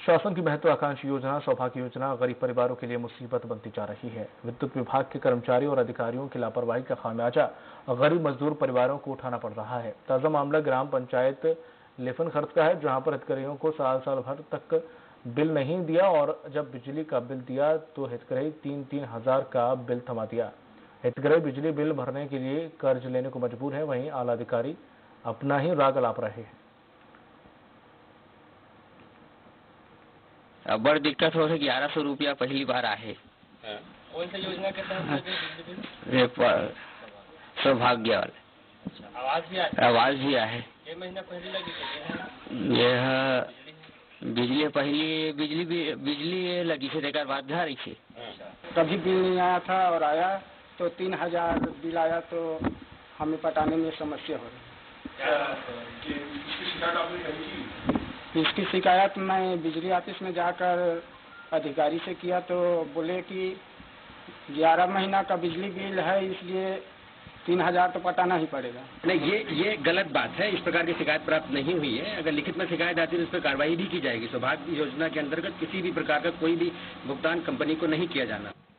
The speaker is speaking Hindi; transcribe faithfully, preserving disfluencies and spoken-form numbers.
शासन की महत्वाकांक्षी योजना सौभाग्य योजना गरीब परिवारों के लिए मुसीबत बनती जा रही है। विद्युत विभाग के कर्मचारियों और अधिकारियों की लापरवाही का खामियाजा गरीब मजदूर परिवारों को उठाना पड़ रहा है। ताजा मामला ग्राम पंचायत लेफन खर्च का है, जहां पर हितग्राहियों को साल साल भर तक बिल नहीं दिया और जब बिजली का बिल दिया तो हितग्राही तीन तीन हजार का बिल थमा दिया। हितग्राही बिजली बिल भरने के लिए कर्ज लेने को मजबूर है। वहीं आला अधिकारी अपना ही राग अलाप रहे हैं। बड़ दिक्कत हो रही, ग्यारह सौ रुपया पहली बार आए। कौन सा योजना के तहत? सौभाग्य वाले आवाज भी आया आवाज भी आए। ये महीना पहले लगी यह बिजली पहली बिजली भी बिजली लगी थी, एक बाद जा रही थी। कभी बिल नहीं आया था और आया तो तीन हजार बिल आया तो हमें पटाने में समस्या हो रही। इसकी शिकायत मैं बिजली ऑफिस में जाकर अधिकारी से किया तो बोले कि ग्यारह महीना का बिजली बिल है, इसलिए तीन हजार तो पटाना ही पड़ेगा। नहीं, ये ये गलत बात है। इस प्रकार की शिकायत प्राप्त नहीं हुई है। अगर लिखित में शिकायत आती है तो उस पर कार्रवाई भी की जाएगी। सौभाग्य योजना के अंतर्गत किसी भी प्रकार का कोई भी भुगतान कंपनी को नहीं किया जाना।